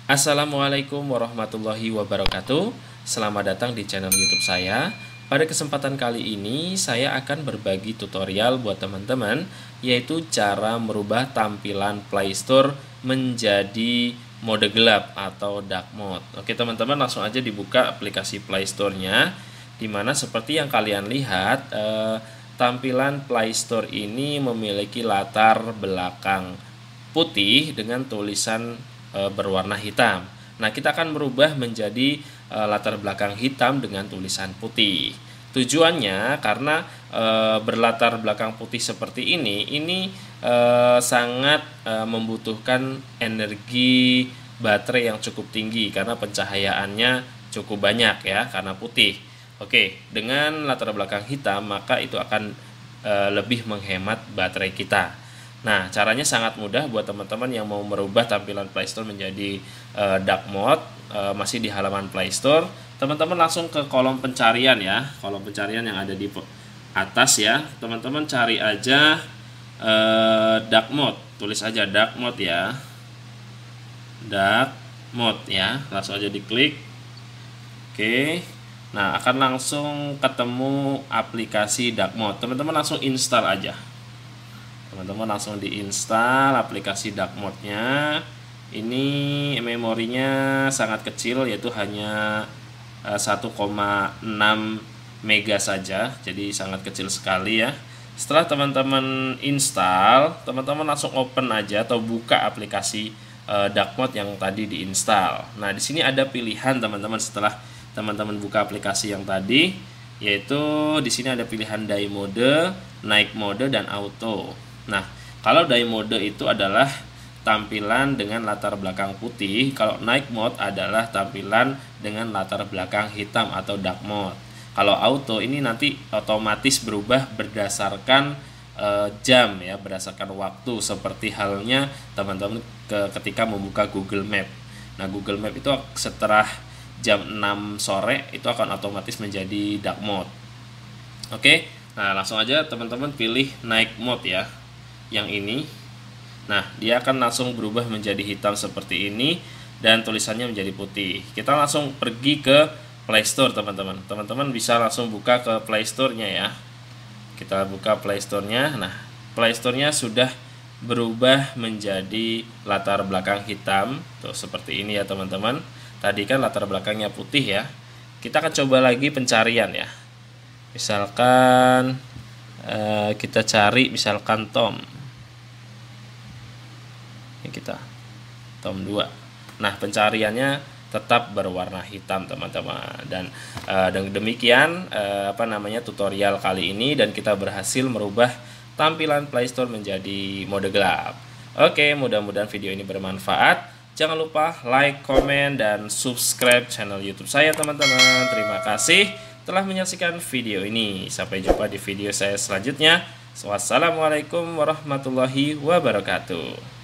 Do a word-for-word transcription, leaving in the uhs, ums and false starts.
Assalamualaikum warahmatullahi wabarakatuh. Selamat datang di channel YouTube saya. Pada kesempatan kali ini saya akan berbagi tutorial buat teman-teman, yaitu cara merubah tampilan Play Store menjadi mode gelap atau dark mode. Oke teman-teman, langsung aja dibuka aplikasi Play Store-nya, dimana seperti yang kalian lihat eh, tampilan Play Store ini memiliki latar belakang putih dengan tulisan e, berwarna hitam. Nah, kita akan merubah menjadi e, latar belakang hitam dengan tulisan putih. Tujuannya karena e, berlatar belakang putih seperti ini, ini e, sangat e, membutuhkan energi baterai yang cukup tinggi karena pencahayaannya cukup banyak ya, karena putih. Oke, dengan latar belakang hitam maka itu akan e, lebih menghemat baterai kita. Nah, caranya sangat mudah buat teman-teman yang mau merubah tampilan Play Store menjadi uh, dark mode, uh, masih di halaman Play Store. Teman-teman langsung ke kolom pencarian ya, kolom pencarian yang ada di atas ya. Teman-teman cari aja uh, dark mode, tulis aja dark mode ya, dark mode ya. Langsung aja diklik. Oke. Nah, akan langsung ketemu aplikasi dark mode. Teman-teman langsung install aja. Teman-teman langsung diinstal aplikasi dark mode-nya. Ini memorinya sangat kecil, yaitu hanya satu koma enam mega saja, jadi sangat kecil sekali ya. Setelah teman-teman install, teman-teman langsung open aja atau buka aplikasi uh, dark mode yang tadi diinstal. Nah, di sini ada pilihan teman-teman setelah teman-teman buka aplikasi yang tadi, yaitu di sini ada pilihan day mode, night mode, dan auto. Nah, kalau day mode itu adalah tampilan dengan latar belakang putih, kalau night mode adalah tampilan dengan latar belakang hitam atau dark mode. Kalau auto ini nanti otomatis berubah berdasarkan e, jam ya, berdasarkan waktu, seperti halnya teman-teman ke, ketika membuka Google Map. Nah, Google Map itu setelah jam enam sore itu akan otomatis menjadi dark mode. Oke. Nah, langsung aja teman-teman pilih night mode ya, yang ini. Nah, dia akan langsung berubah menjadi hitam seperti ini dan tulisannya menjadi putih. Kita langsung pergi ke Play Store teman-teman. Teman-teman bisa langsung buka ke Play Store-nya ya. Kita buka Play Store-nya. Nah, Play Store-nya sudah berubah menjadi latar belakang hitam. Tuh, seperti ini ya teman-teman. Tadi kan latar belakangnya putih ya. Kita akan coba lagi pencarian ya. Misalkan eh, kita cari misalkan Tom. Ini kita Tom dua. Nah, pencariannya tetap berwarna hitam teman-teman. Dan uh, dengan demikian uh, apa namanya tutorial kali ini, dan kita berhasil merubah tampilan Play Store menjadi mode gelap. Oke, mudah-mudahan video ini bermanfaat. Jangan lupa like, komen, dan subscribe channel YouTube saya teman-teman. Terima kasih telah menyaksikan video ini. Sampai jumpa di video saya selanjutnya. Wassalamualaikum warahmatullahi wabarakatuh.